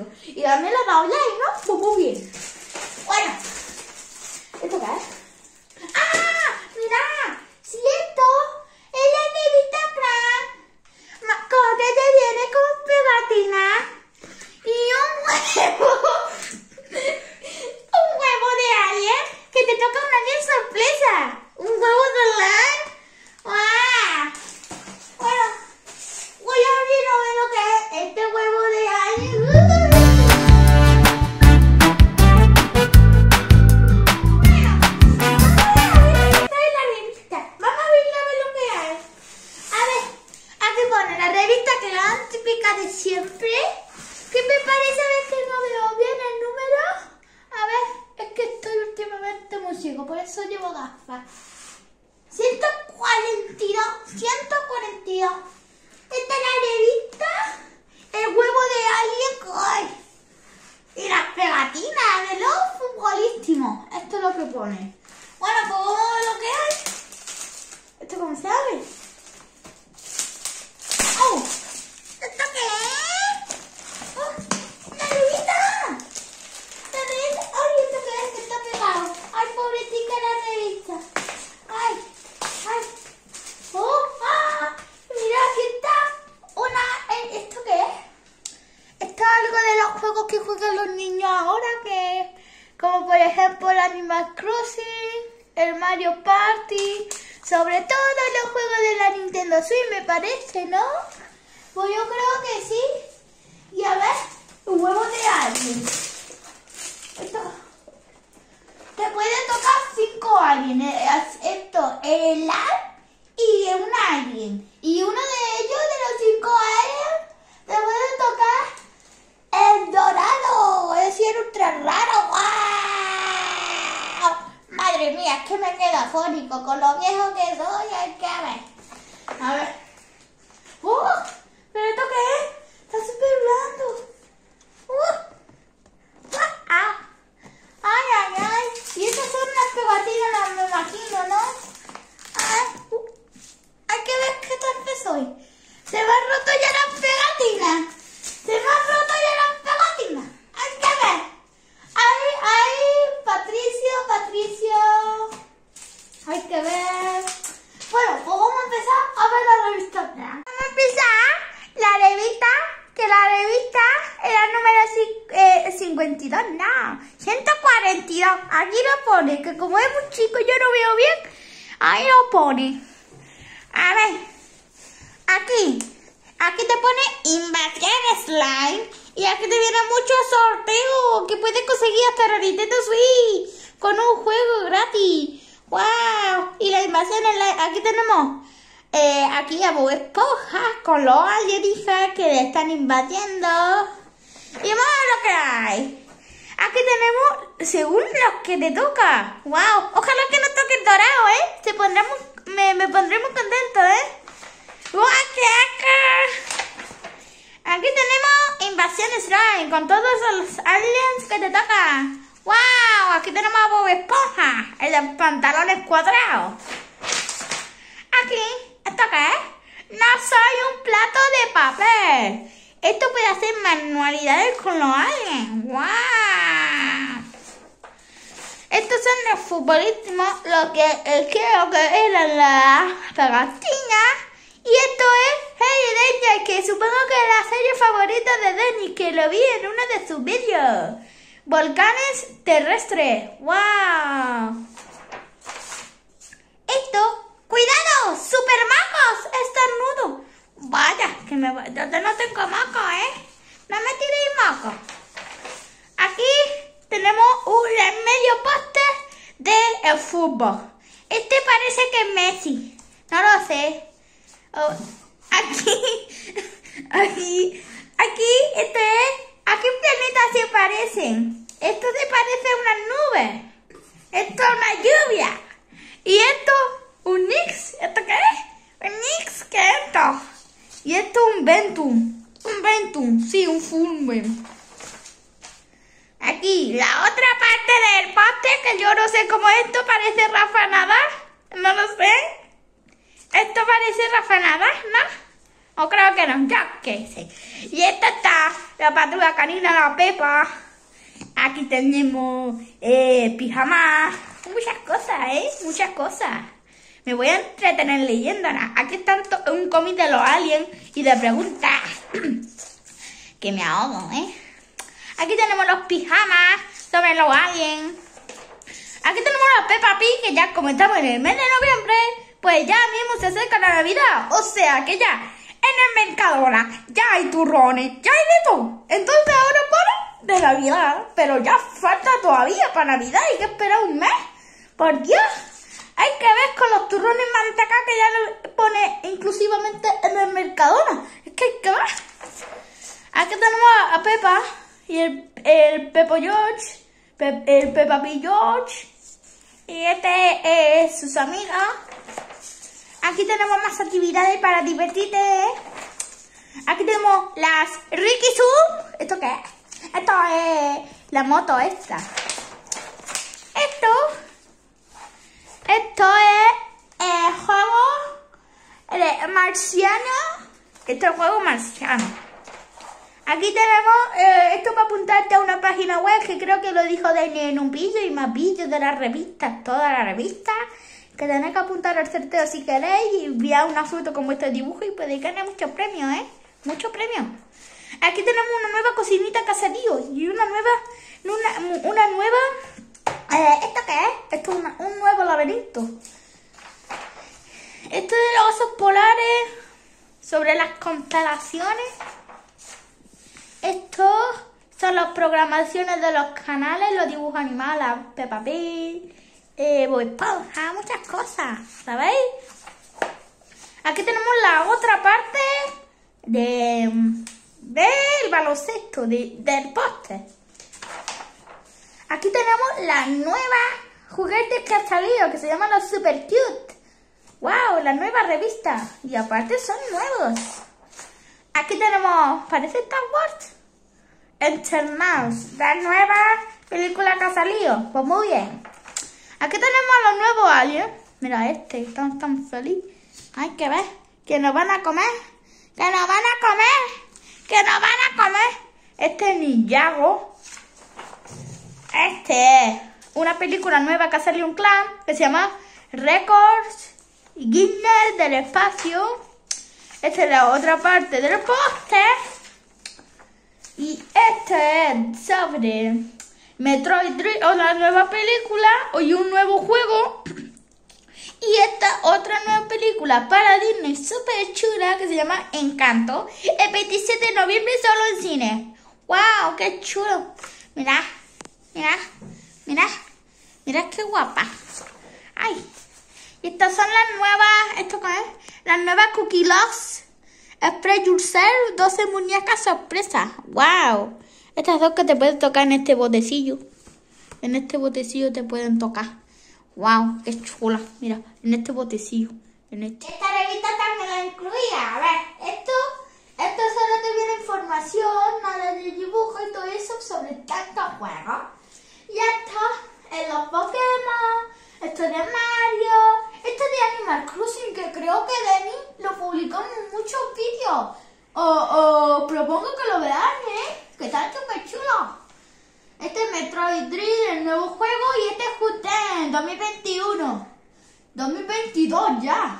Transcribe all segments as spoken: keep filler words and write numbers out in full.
Y también lo dobláis, ¿no? Pues muy bien. Bueno, ¿esto qué es? ¡Ah! ¡Mira! Si esto es la nevita Crank, mascota te viene con pegatina y un huevo. Un huevo de alien que te toca una bien sorpresa. Un huevo de alien. ¡Guau! Bueno, voy a abrir a ver lo que es este huevo de alien. De siempre. ¿Qué me parece? A ver que no veo bien el número. A ver, es que estoy últimamente muy ciego, por eso llevo gafas. ciento cuarenta y dos. ciento cuarenta y dos. Esta es la revista. El huevo de alien. ¡Ay! Y las pegatinas de los futbolísimos. Esto es lo que pone. Bueno, pues vamos a ver lo que hay. ¿Esto cómo se abre? ¡Oh! ¿Esto qué es? ¡Oh! ¡Una revista! ¡La revista! ¡Ay! ¿Esto qué es? Que está pegado. ¡Ay, pobrecita la revista! ¡Ay! ¡Ay! ¡Oh! ¡Ah! Mira, aquí está una... ¿Esto qué es? Esto es algo de los juegos que juegan los niños ahora, que... como por ejemplo el Animal Crossing, el Mario Party... sobre todo los juegos de la Nintendo Switch, me parece, ¿no? Pues yo creo que sí. Y a ver, un huevo de alien. Esto. Te puede tocar cinco aliens. Esto, el ar y un alien. Y uno de ellos, de los cinco aliens, te puede tocar el dorado. Es decir, ultra raro. ¡Wow! Madre mía, es que me quedo afónico. Con lo viejo que soy, hay que ver. A ver. ¡Uh! ¿Pero esto qué es? Está súper blando. Uh. ¡Ah! ¡Ay, ay, ay! Y estas son unas pegatinas, me imagino, ¿no? Ay, uh. Hay que ver qué torpe soy. Se me han roto ya las pegatinas. Se me han roto ya las pegatinas. Hay que ver. ¡Ay, ay! Patricio, Patricio. Hay que ver. Bueno, pues vamos a empezar a ver la revista. Vamos a empezar. La revista, que la revista era número cincuenta y dos, no, ciento cuarenta y dos, aquí lo pone, que como es muy chico yo no veo bien, ahí lo pone. A ver, aquí, aquí te pone Invasión Slime, y aquí te viene mucho sorteo, que puedes conseguir hasta la Nintendo Switch, con un juego gratis. ¡Wow! Y la Invasión Slime, aquí tenemos... Eh, aquí a Bob Esponja con los alienígenas que le están invadiendo. Y vamos a ver lo que hay. Aquí tenemos, según los que te toca. ¡Wow! Ojalá que nos toque el dorado, ¿eh? Se pondremos, me, me pondré muy contento, ¿eh? ¡Wow! ¡Qué acá! Aquí tenemos Invasión Slime con todos los aliens que te tocan. ¡Wow! Aquí tenemos a Bob Esponja, el de pantalones cuadrados. Aquí, ¿esto qué es? No soy un plato de papel. Esto puede hacer manualidades con los aliens. ¡Wow! Estos son los futbolistas, lo que eh, creo que eran las pegatinas. Y esto es Hey Danger, que supongo que es la serie favorita de Dennis, que lo vi en uno de sus vídeos. Volcanes terrestres. ¡Wow! Esto... ¡Cuidado! ¡Super macos! ¡Estornudo! Vaya, que me voy. Yo no tengo moco, ¿eh? No me tiréis moco. Aquí tenemos un medio póster del fútbol. Este parece que es Messi. No lo sé. Oh, aquí, aquí, aquí, este es. Aquí planetas se parecen. Esto se parece a unas nubes. Esto es una lluvia. Y esto... ¿Un Nix? ¿Esto qué es? ¿Un Nix? ¿Qué es esto? Y esto es un Ventum. Un Ventum, sí, un Fulmen. Aquí, la otra parte del poste, que yo no sé cómo esto parece Rafa Nadal. No lo sé. Esto parece Rafa Nadal, ¿no? O creo que no, yo qué sé. Y esto está la patrulla canina, la Pepa. Aquí tenemos eh, pijama. Muchas cosas, ¿eh? Muchas cosas. Me voy a entretener leyendo. ¿No? Aquí está un cómic de los aliens y de preguntas. Que me ahogo, ¿eh? Aquí tenemos los pijamas sobre los aliens. Aquí tenemos la Peppa Pig, que ya como estamos en el mes de noviembre, pues ya mismo se acerca la Navidad. O sea que ya en el Mercadona ya hay turrones, ya hay de todo. Entonces ahora para de Navidad. Pero ya falta todavía para Navidad, hay que esperar un mes. Por Dios, hay que ver con los turrones manteca que ya lo pone inclusivamente en el Mercadona. Es que hay que ver. Aquí tenemos a Peppa y el, el Pepo George, Pe, el Peppa Pig George. Y este es sus amigas. Aquí tenemos más actividades para divertirte. Aquí tenemos las Ricky Sue. ¿Esto qué es? Esto es la moto esta. Esto, esto es el juego de marciano. Esto es el juego marciano. Aquí tenemos, eh, esto para apuntarte a una página web que creo que lo dijo Dani en un vídeo y más vídeos de las revistas, todas las revistas, que tenéis que apuntar al sorteo si queréis y enviar una foto con vuestro dibujo y podéis ganar muchos premios, ¿eh? Muchos premios. Aquí tenemos una nueva cocinita caserío y una nueva, una, una nueva, eh, ¿esto qué es? Esto es una, un nuevo laberinto. Esto de los osos polares sobre las constelaciones. Estos son las programaciones de los canales, los dibujos animados, Peppa Pig, eh, Bob Esponja, muchas cosas, ¿sabéis? Aquí tenemos la otra parte de, del baloncesto, de, del póster. Aquí tenemos las nuevas juguetes que han salido, que se llaman los Super Cute. ¡Wow! Las nuevas revistas. Y aparte son nuevos. Aquí tenemos, parece Star Wars, Eternals, la nueva película que ha salido. Pues muy bien. Aquí tenemos a los nuevos aliens. Mira este, están tan feliz. Hay que ver, que nos van a comer, que nos van a comer, que nos van a comer. Este es Ninjago. Este es una película nueva que ha salido un clan que se llama Records Guinness del espacio. Esta es la otra parte del póster. Y este es sobre Metroid Dread, o la nueva película, y un nuevo juego. Y esta otra nueva película para Disney súper chula que se llama Encanto. El veintisiete de noviembre solo en cine. ¡Wow! ¡Qué chulo! Mirad, mirad, mirad, mirad qué guapa. ¡Ay! Y estas son las nuevas, ¿esto qué es? Las nuevas Cookie Loves Express Yourself, doce muñecas sorpresa. ¡Wow! Estas dos que te pueden tocar en este botecillo. En este botecillo te pueden tocar. ¡Wow! ¡Qué chula! Mira, en este botecillo. En este. Esta revista también la incluía. A ver, esto, esto solo te viene información, nada de dibujo y todo eso sobre tantos juegos. Y esto es los Pokémon, esto es de Mario, esto es de Animal Crossing, que creo que Denny lo publicó en muchos vídeos. O, o propongo que lo veáis, ¿eh? Que está súper chulo. Este es Metroid Dread, el nuevo juego, y este es Just dos mil veintiuno. dos mil veintidós ya.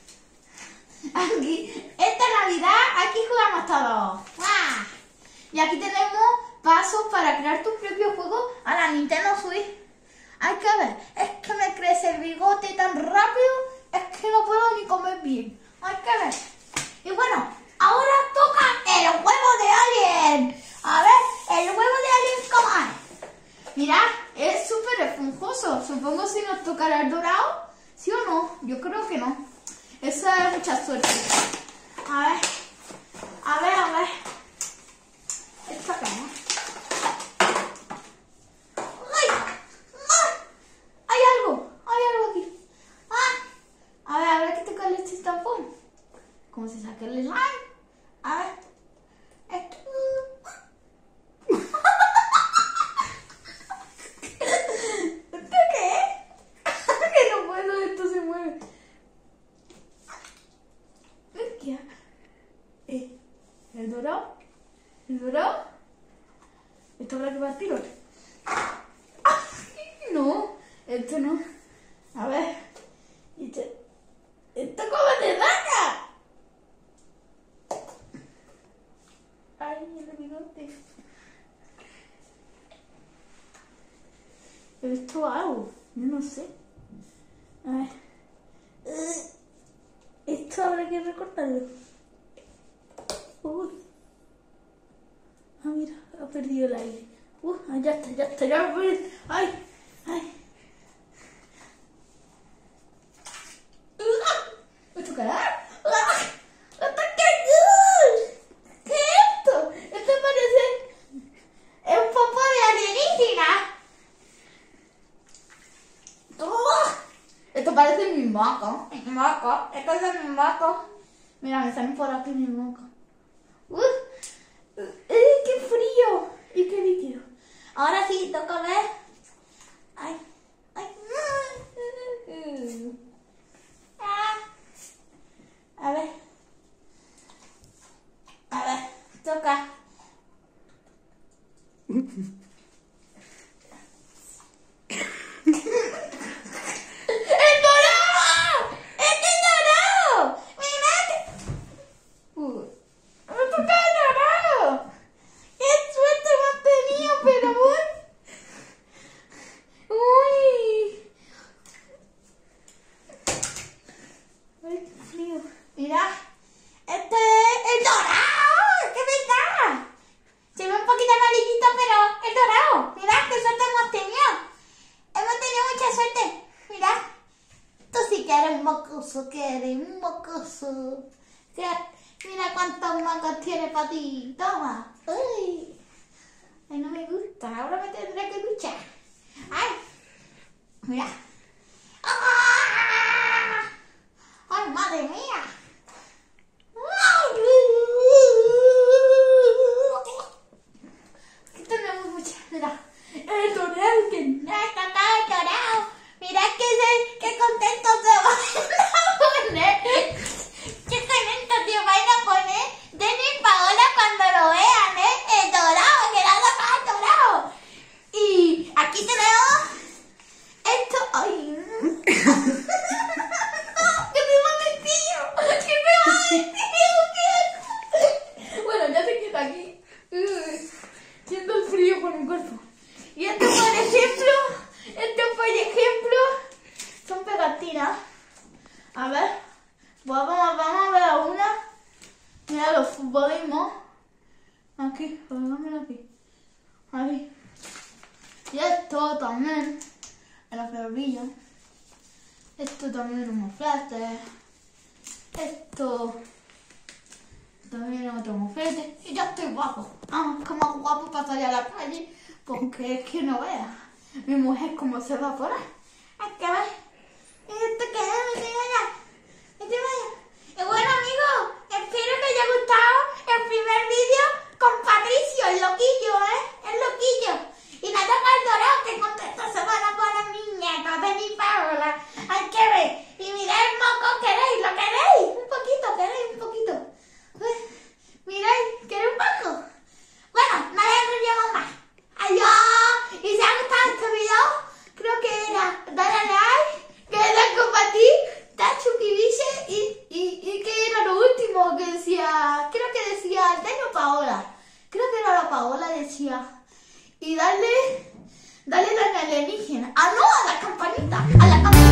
Aquí, esta Navidad, aquí jugamos todos. ¡Wow! Y aquí tenemos pasos para crear tu propio juego a la Nintendo Switch. Hay que ver, es que me crece el bigote tan rápido, es que no puedo ni comer bien. Hay que ver. Y bueno, ahora toca el huevo de alien. A ver, el huevo de alien, ¿cómo es? Mirad, es súper esponjoso. Supongo si nos tocará el dorado, ¿sí o no? Yo creo que no. Eso es mucha suerte. A ver, a ver, a ver. Esto acá, ¿no? ¿Cómo se saca el slime? A ver. Esto. ¿Esto qué es? Que no puedo, esto se mueve. ¿Qué? Eh, ¿El dorado? ¿El dorado? ¿Esto habrá que partirlo? ¡Ay, no! Esto no. A ver. Esto, ¿Esto cómo te saca? Ay, el bigote. ¿Esto hago? Yo no sé. A ver. Esto habrá que recortarlo. Uy. Ah, mira, ha perdido el aire. Uh, ya está, ya está, ya lo ¡ay! ¡Ay! ¿Esto qué es? ¿Esto qué es? ¿Qué es esto? Esto parece un poco de alienígena. Esto parece mi moco. Mi moco. Esto es mi moco. Mira, me salen por aquí mi moco. Uh, ¡Eh, qué frío! Y qué líquido. Ahora sí, toca ver. Ay, ay. Ah. A ver. A ver, toca. Mira, este es el dorado, ¡qué verdad! Se ve un poquito amarillito, pero es dorado. Mira, qué suerte hemos tenido. Hemos tenido mucha suerte. Mira, tú sí que eres un mocoso, que eres un mocoso. Mira cuántos mocos tiene para ti. Toma. Ay. Ay, no me gusta. Ahora me tendré que duchar. Ay, mira. ¡Ah! ¡Ay, madre mía! Aquí tenemos mucha, mira, el dorado que nada, está dorado. Mira que, se, que contento se van a poner. Qué contento se van a poner Denny y Paola cuando lo vean, ¿eh? El dorado, que nada más dorado. Y aquí tenemos esto. ¡Ay! Bueno, ya se queda aquí. Siento el frío por mi cuerpo. Y esto, por ejemplo, esto, por ejemplo, son pegatinas. A ver, vamos, vamos a ver una. Mira los futbolismos. Aquí, póngamelo aquí. Ahí. Y esto también, en los ferrillos. Esto también en unos flashes. Esto también otro mofete. Y ya estoy guapo. Ah, como guapo para salir a la calle. Porque es que no veas. Mi mujer como se va por ahí. Hay que ver. Y esto que es, me te vaya. Me te vaya. Y bueno, amigos, espero que os haya gustado el primer vídeo con Patricio, el loquillo, ¿eh? El loquillo. Y me toca el dorado, que contento se van a poner mis nietos de mi Paola. Hay que ver. Y mirad el moco, ¿queréis? ¿Lo queréis? Un poquito, ¿queréis? Un poquito. Miráis, ¿queréis un poco? Bueno, no les enrollamos más. Adiós. Y si os ha gustado este video, creo que era darle like, que era compartir, dar suscribirse y, y, y que era lo último que decía, creo que decía Denny o Paola. Creo que era la Paola, decía. Y darle, darle a la alienígena. Ah, no, a la campanita. A la campanita.